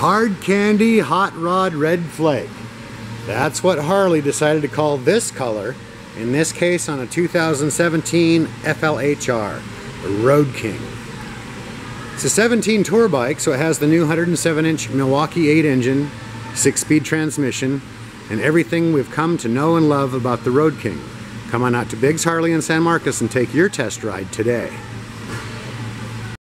Hard Candy Hot Rod Red Flake. That's what Harley decided to call this color, in this case on a 2017 FLHR, the Road King. It's a 17 tour bike, so it has the new 107-inch Milwaukee 8 engine, 6-speed transmission, and everything we've come to know and love about the Road King. Come on out to Biggs Harley in San Marcos and take your test ride today.